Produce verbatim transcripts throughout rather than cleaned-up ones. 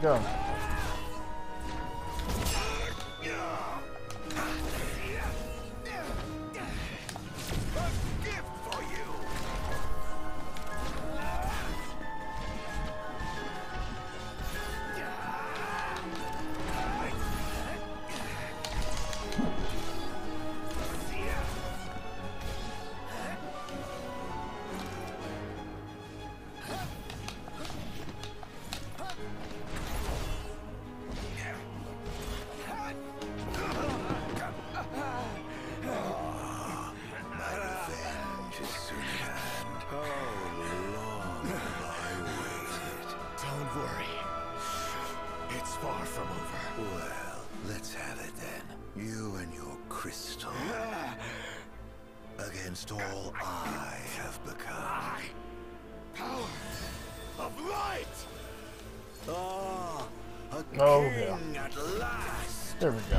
go. Against all I have become. Power of light! Ah, a king Oh, yeah. at last! There we go.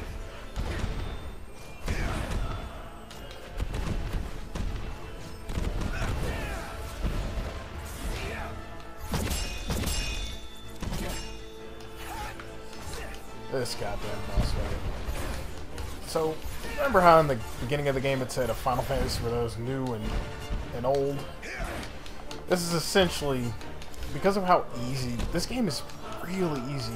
This goddamn boss fight. So, remember how in the beginning of the game it said a Final Fantasy for those new and, and old? This is essentially, because of how easy, this game is really easy.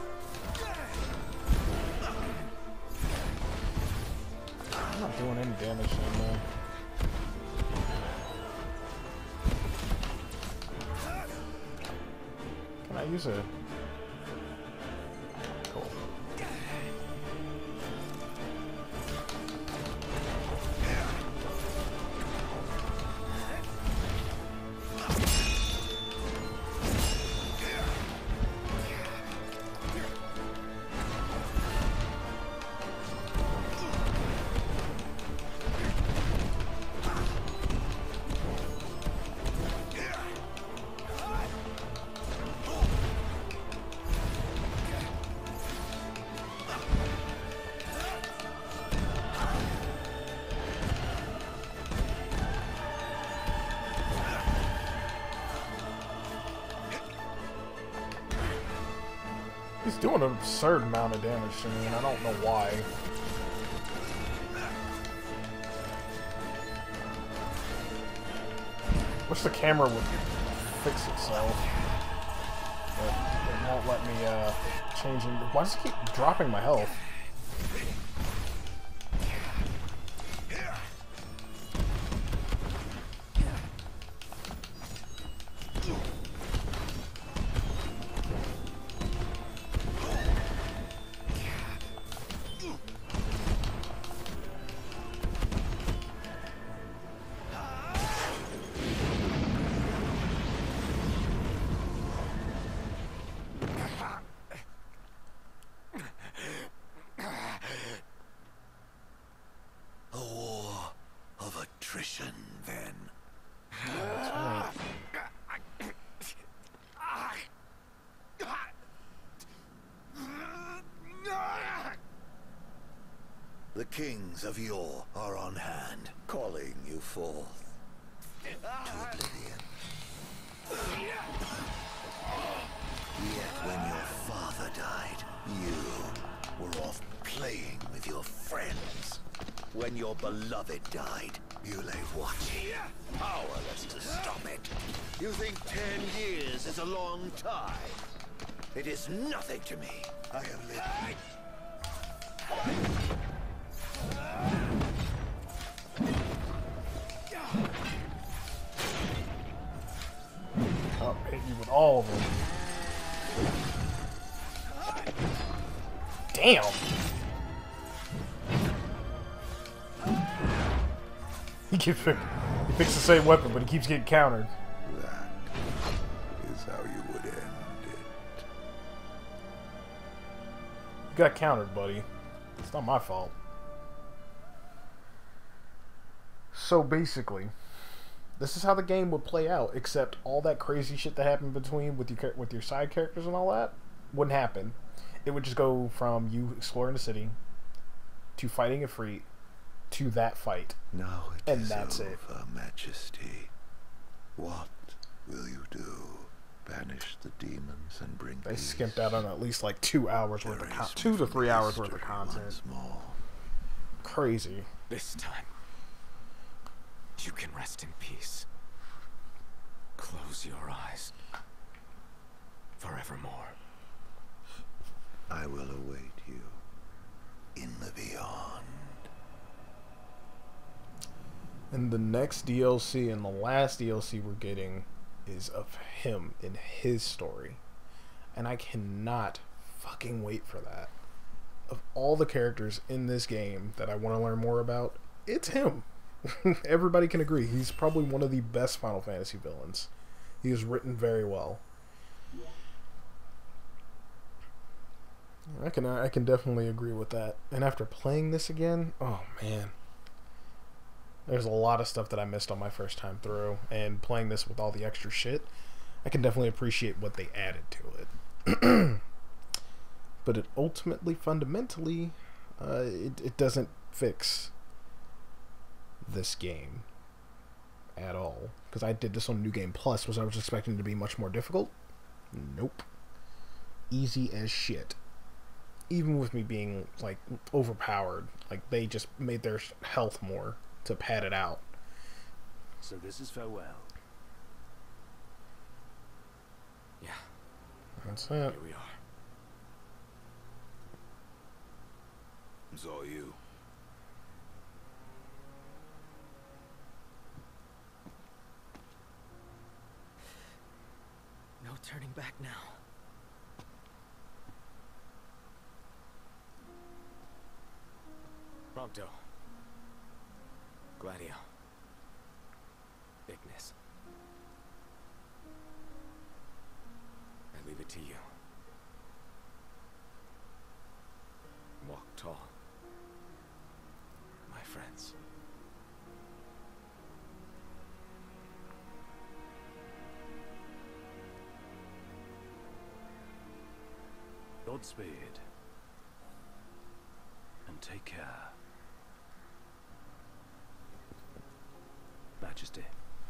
I'm not doing any damage anymore. Can I use a... Cool. He's doing an absurd amount of damage to me, and I don't know why. Wish the camera would fix itself. But it won't let me uh, change it. Why does it keep dropping my health? Then. That's right. The kings of yore are on hand, calling you forth to oblivion. Yet when your father died, you were off playing with your friends. When your beloved died, you lay watching, powerless to stop it. You think ten years is a long time? It is nothing to me. I have lived. I'll hit you with all of them. Damn! He keeps pick, he picks the same weapon, but he keeps getting countered. That is how you would end it. You got countered, buddy. It's not my fault. So basically, this is how the game would play out, except all that crazy shit that happened between with your with your side characters and all that wouldn't happen. It would just go from you exploring the city to fighting Ifrit to that fight. Now it and is that's over, it. Majesty. What will you do? Banish the demons and bring They peace. skimped out on at least like two hours worth of Erase con- me two to from three hours worth of history content. once more. Crazy. This time, you can rest in peace. Close your eyes. Forevermore. I will await you in the beyond. And the next D L C and the last D L C we're getting is of him in his story. And I cannot fucking wait for that. Of all the characters in this game that I want to learn more about, it's him. Everybody can agree. He's probably one of the best Final Fantasy villains. He is written very well. I can I can definitely agree with that. And after playing this again, oh man. There's a lot of stuff that I missed on my first time through, and playing this with all the extra shit, I can definitely appreciate what they added to it. But it ultimately, fundamentally, uh, it, it doesn't fix this game at all. Because I did this on New Game Plus, was I was expecting it to be much more difficult. Nope. Easy as shit. Even with me being, like, overpowered, like, they just made their health more to pad it out. So this is farewell. Yeah, That's it. here we are. It's all you. No turning back now. Prompto. Gladio. Ignis. I leave it to you. Walk tall. My friends. Godspeed. And take care. Majesty.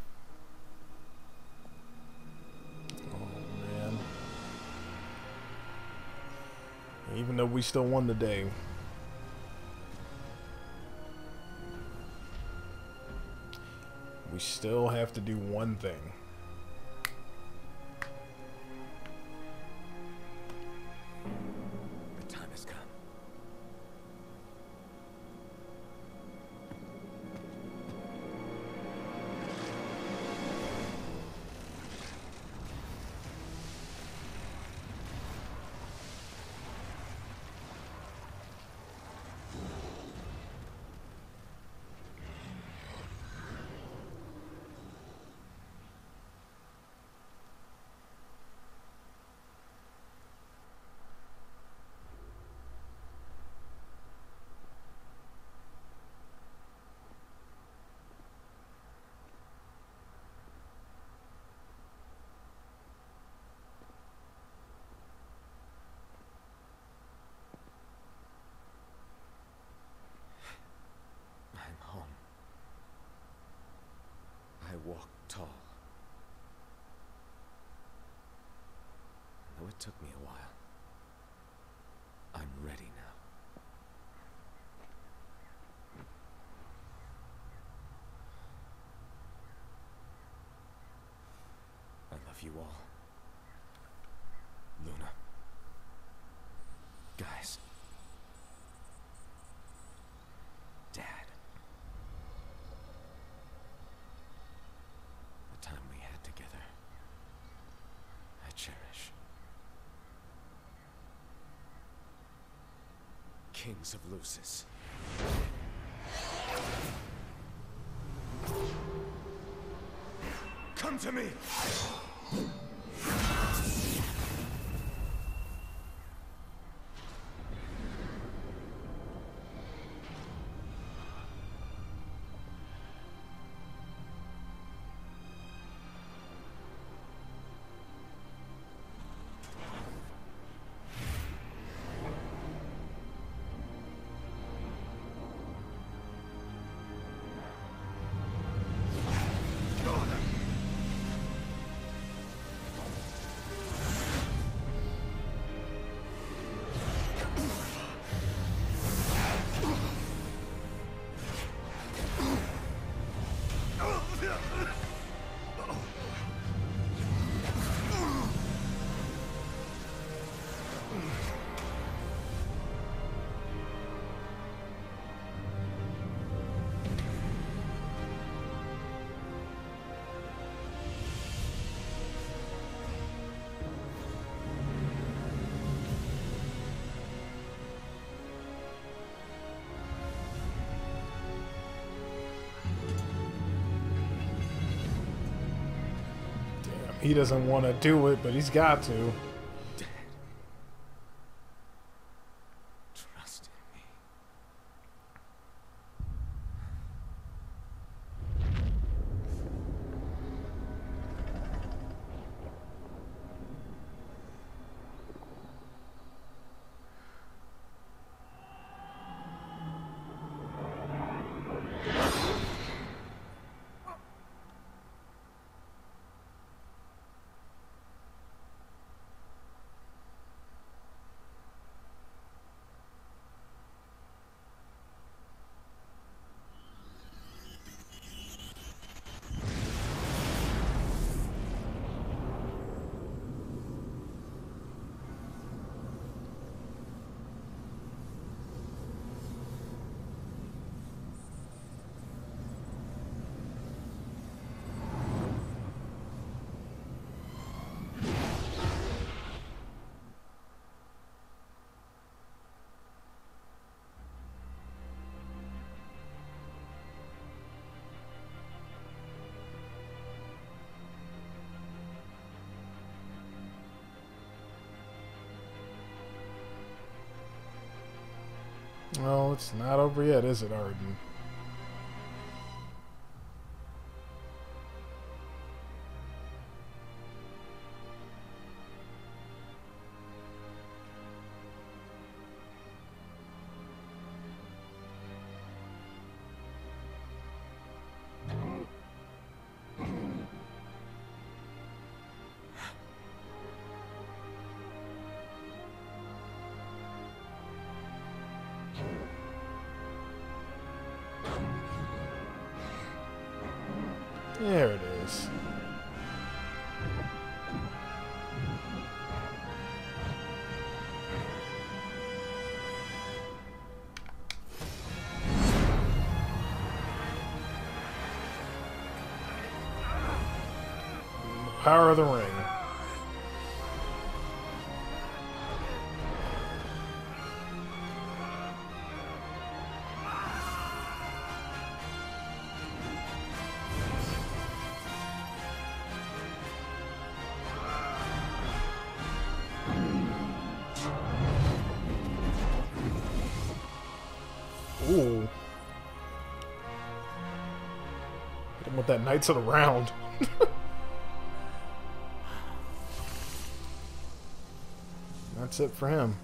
Oh, man. Even though we still won the day, we still have to do one thing. The time has come. I'm home. I walk tall. Though it took me a while, I'm ready now. I love you all. Luna. Guys. Dad. The time we had together, I cherish. Kings of Lucis. Come to me! He doesn't want to do it, but he's got to. Trust in me. Well, it's not over yet, is it, Arden? There it is. Power of the ring. Ooh. Hit him with that Knights of the Round. That's it for him.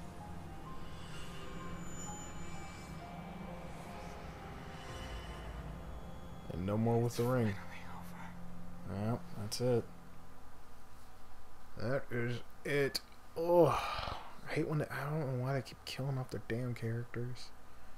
And no more with the ring. Well, that's it. That is it. Oh, I hate when they, I don't know why they keep killing off their damn characters.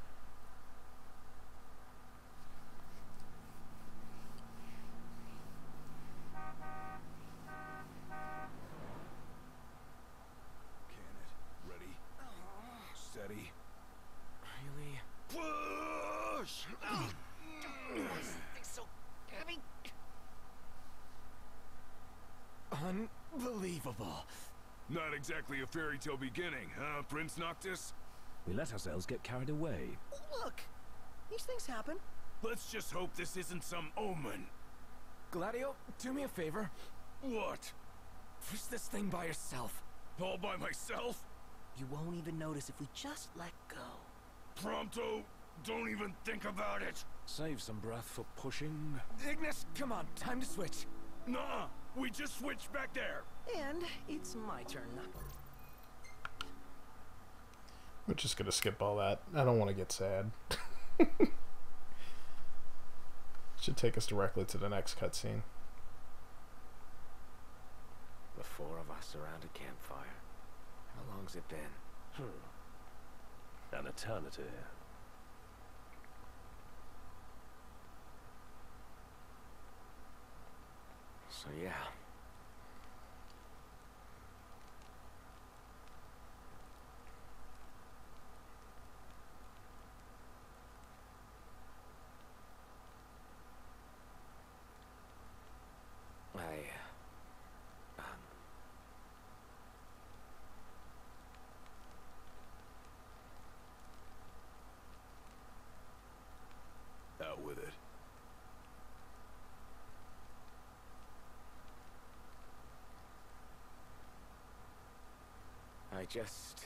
Steady. Really? Push! It's so heavy. Unbelievable. Not exactly a fairy tale beginning, huh, Prince Noctis? We let ourselves get carried away. Look, these things happen. Let's just hope this isn't some omen. Gladio, do me a favor. What? Push this thing by yourself. All by myself? You won't even notice if we just let go. Prompto, don't even think about it. Save some breath for pushing. Ignis, come on, time to switch. Nuh-uh, we just switched back there. And it's my turn. We're just gonna skip all that. I don't want to get sad. Should take us directly to the next cutscene. The four of us around a campfire. How long's it been? Hmm. An eternity. So yeah. I, um... Out with it. just...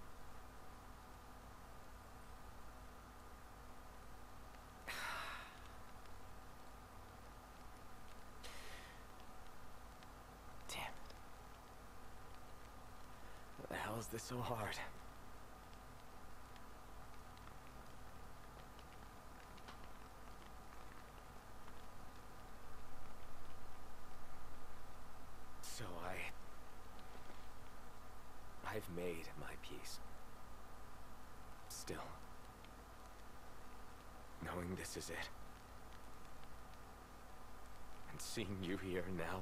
Damn. What the hell is this so hard? So I... I've made my peace. Still. Knowing this is it. And seeing you here now.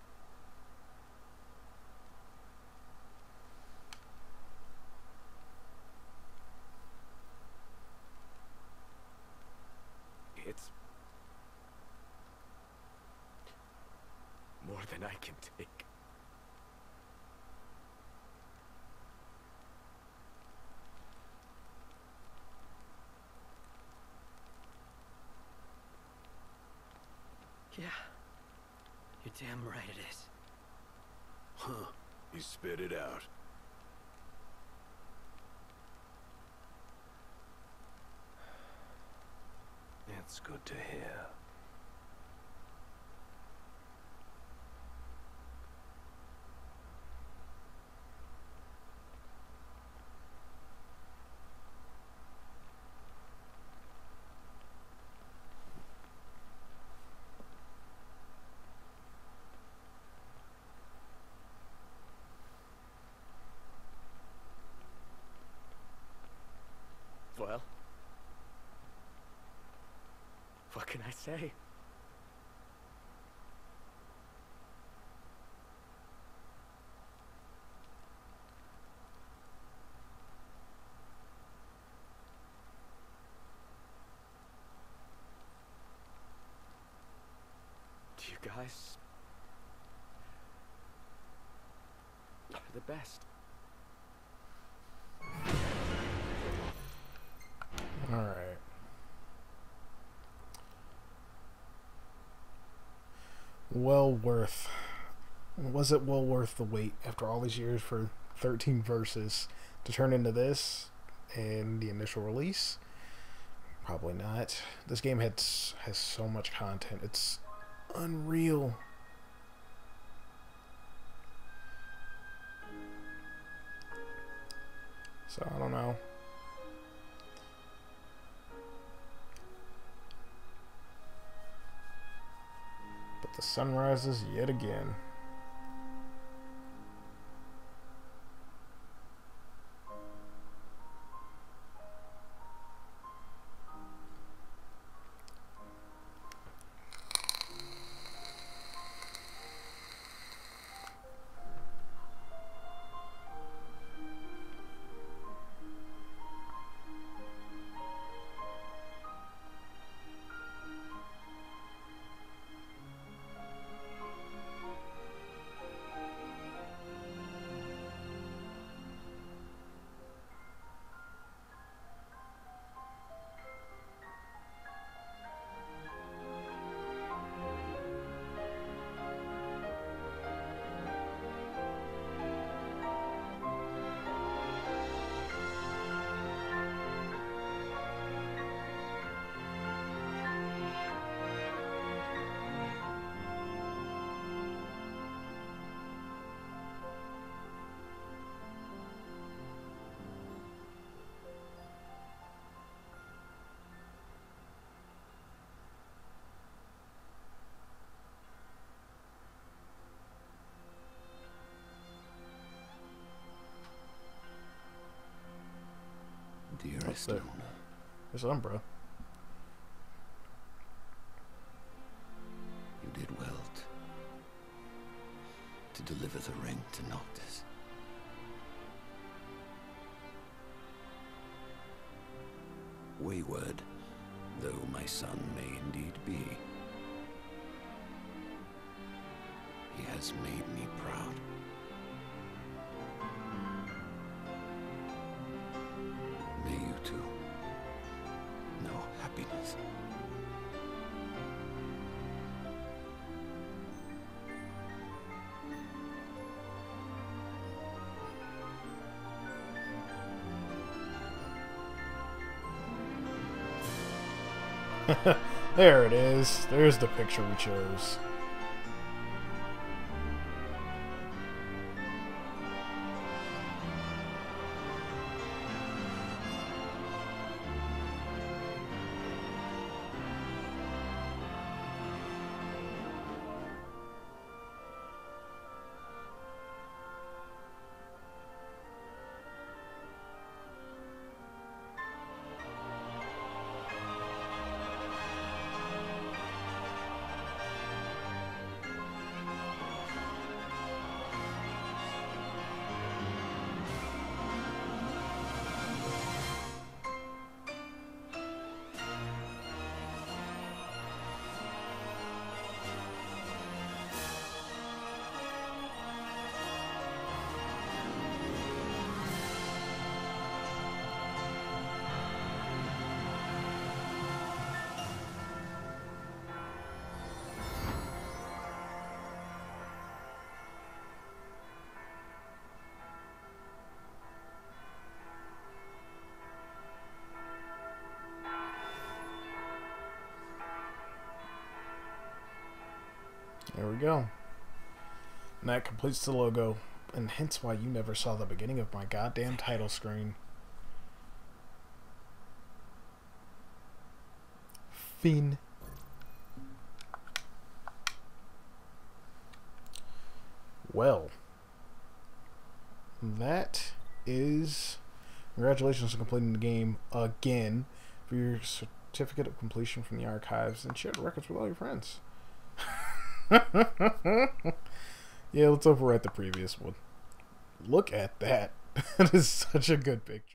It's... more than I can take. Yeah. You're damn right it is. Huh. You spit it out. It's good to hear. Well, what can I say? You guys are the best. All right. Well worth. Was it well worth the wait after all these years for thirteen verses to turn into this and the initial release? Probably not. This game had has so much content. It's unreal. So I don't know. But the sun rises yet again. Dearest That's it. Luna, It's Umbra. you did well to, to deliver the ring to Noctis. Wayward, though my son may indeed be, he has made me proud. May you too know happiness. There it is. There's the picture we chose. There we go. And that completes the logo, and hence why you never saw the beginning of my goddamn title screen. Finn. Well, that is... Congratulations on completing the game again for your certificate of completion from the archives, and share the records with all your friends. Yeah, let's overwrite the previous one. Look at that. That is such a good picture.